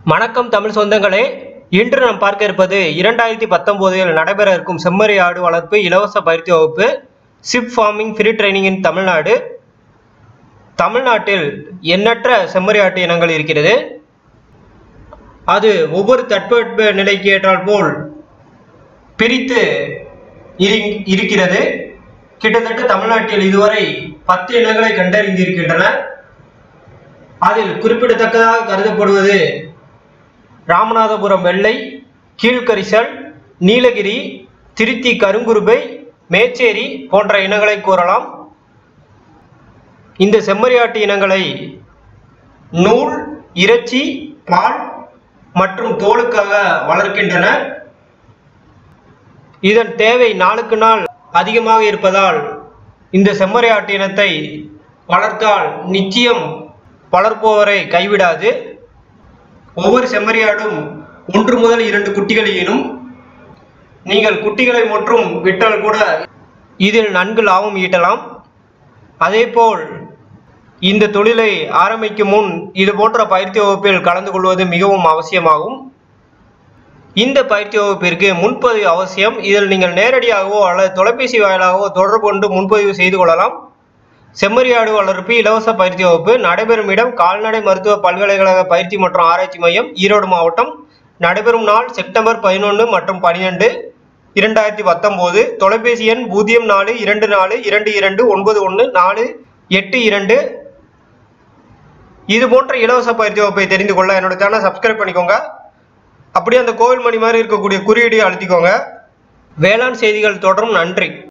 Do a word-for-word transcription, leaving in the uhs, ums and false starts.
வணக்கம் தமிழ் சொந்தங்களே, இன்று நாம் பார்க்க இருப்பது இரண்டாயிரத்தி பத்தொன்பதில் நடைபெற இருக்கும் செம்மறி ஆடு வளர்ப்பு இலவச பயிற்சி வகுப்பு sheep farming free training in Tamil Nadu. தமிழ்நாட்டில் எண்ணற்ற செம்மறி ஆட்டு இனங்கள் இருக்கிறது. அது ஒவ்வொரு தட்பவெட்ப நிலைக்கு ஏற்றால் போல் பிரித்து இருக்கிறது. கிட்டத்தட்ட தமிழ்நாட்டில் இதுவரை பத்து இனங்களை கண்டறிந்திருக்கின்றன. அதில் குறிப்பிடத்தக்கதாக கருதப்படுவது ராமநாதபுரம் வெள்ளை, கீழ்கரிசல், நீலகிரி, திருத்தி கருங்குருபை, மேச்சேரி போன்ற இனங்களை கூறலாம். இந்த செம்மறியாட்டு இனங்களை நூல், இறைச்சி, பால் மற்றும் தோலுக்காக வளர்க்கின்றன. இதன் தேவை நாளுக்கு நாள் அதிகமாக இருப்பதால் இந்த செம்மறியாட்டு இனத்தை வளர்த்தால் நிச்சயம் வளர்ப்பவரை கைவிடாது. ஒவ்வொரு செம்மறியாடும் ஒன்று முதல் இரண்டு குட்டிகளை ஈனும். நீங்கள் குட்டிகளை மற்றும் விட்டால் கூட இதில் நன்கு லாபம் ஈட்டலாம். அதேபோல் இந்த தொழிலை ஆரம்பிக்கும் முன் இது போன்ற பயிற்சி வகுப்பில் கலந்து கொள்வது மிகவும் அவசியமாகும். இந்த பயிற்சி வகுப்பிற்கு முன்பதிவு அவசியம். இதில் நீங்கள் நேரடியாகவோ அல்லது தொலைபேசி வாயிலாகவோ தொடர்பு கொண்டு முன்பதிவு செய்து கொள்ளலாம். செம்மறியாடு வளர்ப்பு இலவச பயிற்சி வகுப்பு நடைபெறும் இடம் கால்நடை மருத்துவ பல்கலைக்கழக பயிற்சி மற்றும் ஆராய்ச்சி மையம், ஈரோடு மாவட்டம். நடைபெறும் நாள் செப்டம்பர் பதினொன்று மற்றும் பனிரெண்டு இரண்டாயிரத்தி பத்தொன்பது. தொலைபேசி எண் பூஜ்ஜியம் நாலு இரண்டு நாலு இரண்டு இரண்டு ஒன்பது ஒன்று நாலு எட்டு இரண்டு. இது போன்ற இலவச பயிற்சி வகுப்பை தெரிந்து கொள்ள என்னோட சேனலை சப்ஸ்கிரைப் பண்ணிக்கோங்க. அப்படியே அந்த கோவில் மணி மாதிரி இருக்கக்கூடிய குறியீடை அழுத்திக்கோங்க. வேளாண் செய்திகள் தொடரும். நன்றி.